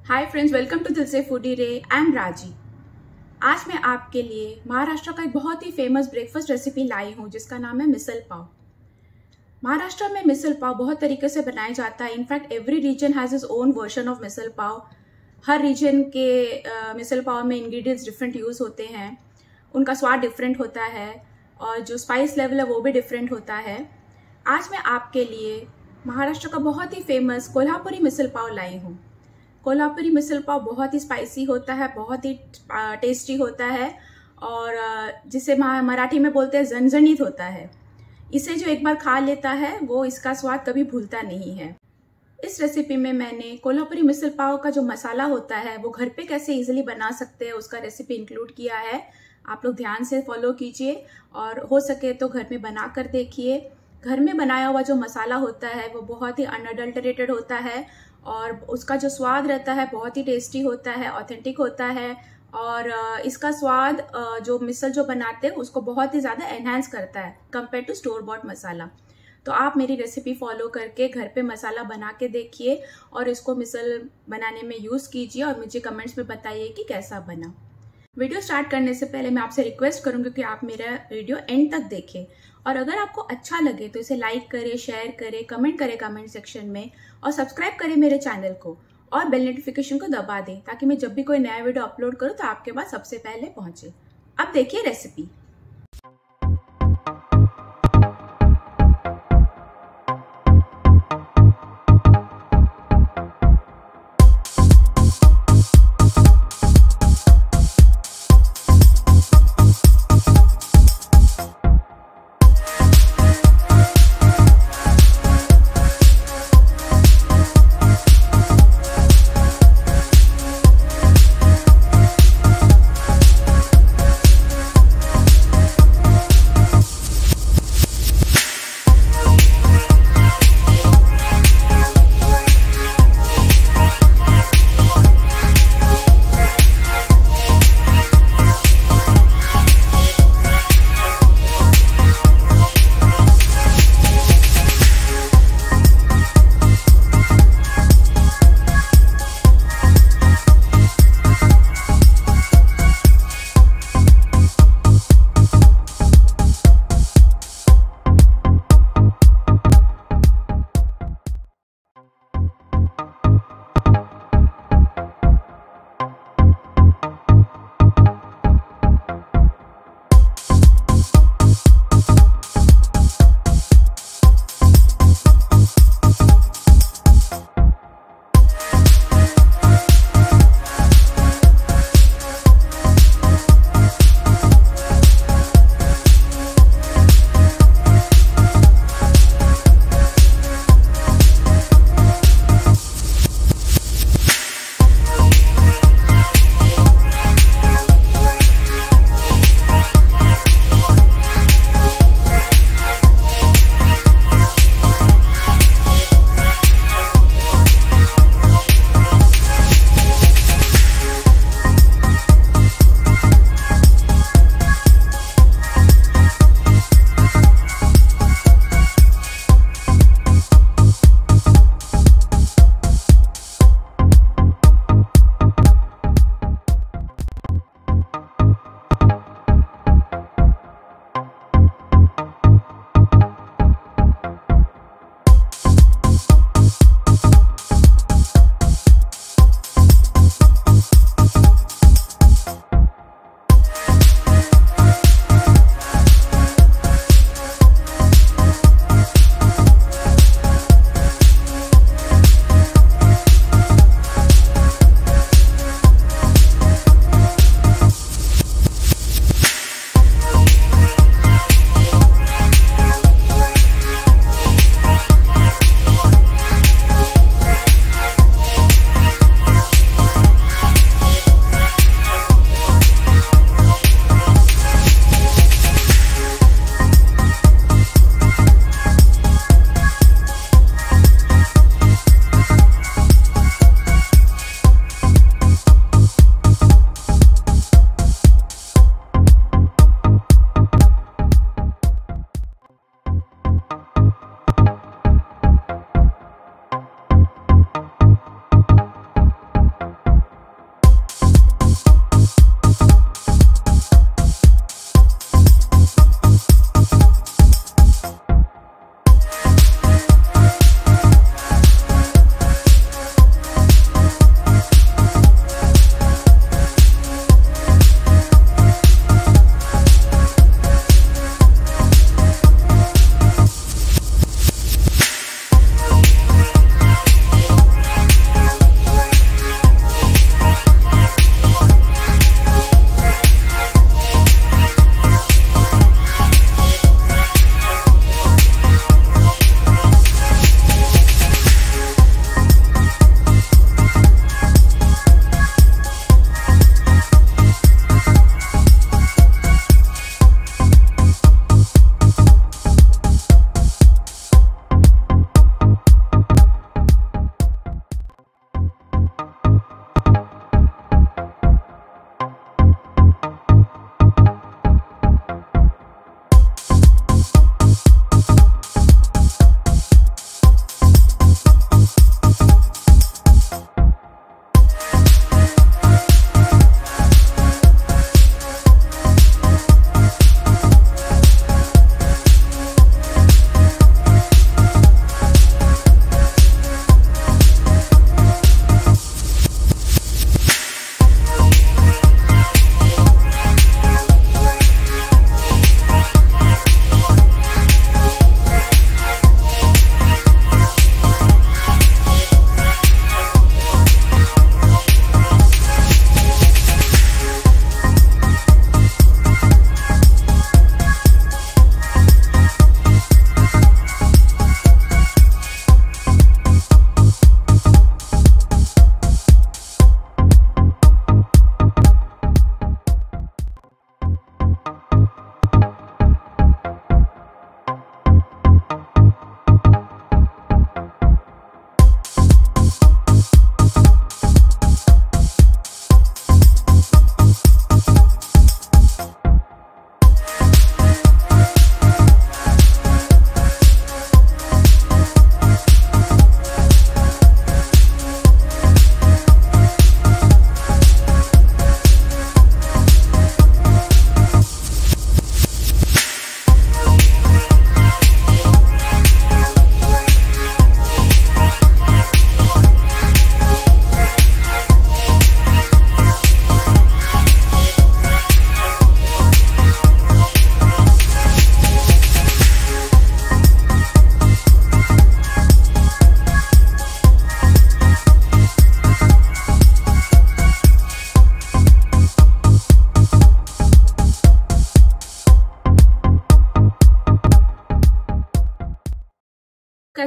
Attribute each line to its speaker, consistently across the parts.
Speaker 1: Hi friends, welcome to दिल से foodie रे। आई एम राजी। आज मैं आपके लिए महाराष्ट्र का एक बहुत ही फेमस ब्रेकफास्ट रेसिपी लाई हूँ जिसका नाम है मिसल पाव। महाराष्ट्र में मिसल पाव बहुत तरीके से बनाया जाता है। In fact every region has is own version of misal pav. हर रीजन के मिसल पाव में इंग्रेडिएंट्स डिफरेंट यूज होते हैं, उनका स्वाद डिफरेंट होता है और जो स्पाइस लेवल है वो भी डिफरेंट होता है। आज मैं आपके लिए महाराष्ट्र का बहुत ही फेमस कोल्हापुरी मिसल पाव लाई हूँ। कोल्हापुरी मिसल पाव बहुत ही स्पाइसी होता है, बहुत ही टेस्टी होता है और जिसे मराठी में बोलते हैं झणझणीत होता है। इसे जो एक बार खा लेता है वो इसका स्वाद कभी भूलता नहीं है। इस रेसिपी में मैंने कोल्हापुरी मिसल पाव का जो मसाला होता है वो घर पे कैसे इजीली बना सकते हैं उसका रेसिपी इंक्लूड किया है। आप लोग ध्यान से फॉलो कीजिए और हो सके तो घर में बना कर देखिए। घर में बनाया हुआ जो मसाला होता है वो बहुत ही अनअडल्टरेटेड होता है और उसका जो स्वाद रहता है बहुत ही टेस्टी होता है, ऑथेंटिक होता है और इसका स्वाद जो मिसल जो बनाते हैं उसको बहुत ही ज़्यादा एनहांस करता है compare to store bought masala. तो आप मेरी रेसिपी फॉलो करके घर पे मसाला बना के देखिए और इसको मिसल बनाने में यूज़ कीजिए और मुझे कमेंट्स में बताइए कि कैसा बना। वीडियो स्टार्ट करने से पहले मैं आपसे रिक्वेस्ट करूंगी कि आप मेरा वीडियो एंड तक देखें और अगर आपको अच्छा लगे तो इसे लाइक करें, शेयर करें, कमेंट करें कमेंट सेक्शन में और सब्सक्राइब करें मेरे चैनल को और बेल नोटिफिकेशन को दबा दें ताकि मैं जब भी कोई नया वीडियो अपलोड करूं तो आपके पास सबसे पहले पहुंचे। अब देखिए रेसिपी।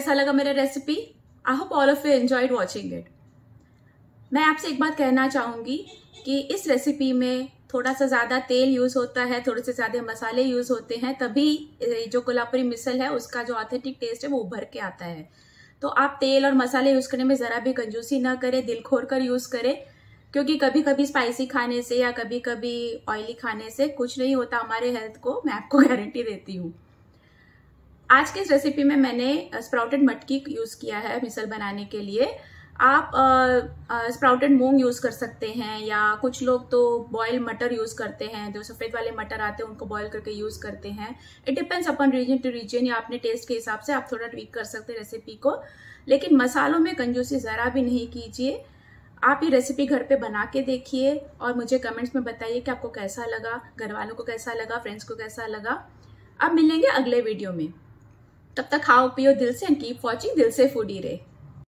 Speaker 1: कैसा लगा मेरा recipe? I hope all of you enjoyed watching it. मैं आपसे एक बात कहना चाहूंगी कि इस रेसिपी में थोड़ा सा ज़्यादा तेल यूज़ होता है, थोड़े से ज़्यादा मसाले यूज़ होते हैं, तभी जो कोल्हापुरी मिसल है उसका जो ऑथेंटिक टेस्ट है वो उभर के आता है। तो आप तेल और मसाले यूज़ करने में ज़रा भी कंजूसी ना करें, दिल खोल कर यूज़ करें, क्योंकि कभी कभी स्पाइसी खाने से या कभी कभी ऑयली खाने से कुछ नहीं होता हमारे हेल्थ को, मैं आपको गारंटी देती हूँ। आज के इस रेसिपी में मैंने स्प्राउटेड मटकी यूज़ किया है मिसल बनाने के लिए। आप स्प्राउटेड मूंग यूज़ कर सकते हैं, या कुछ लोग तो बॉयल मटर यूज़ करते हैं, जो सफ़ेद वाले मटर आते हैं उनको बॉयल करके यूज़ करते हैं। It depends upon region to region, या अपने टेस्ट के हिसाब से आप थोड़ा ट्वीक कर सकते हैं रेसिपी को। लेकिन मसालों में कंजूसी ज़रा भी नहीं कीजिए। आप ये रेसिपी घर पे बना के देखिए और मुझे कमेंट्स में बताइए कि आपको कैसा लगा, घर वालों को कैसा लगा, फ्रेंड्स को कैसा लगा। अब मिलेंगे अगले वीडियो में। तब तक खाओ पियो दिल से एंड कीप वॉचिंग दिल से फूडी रे।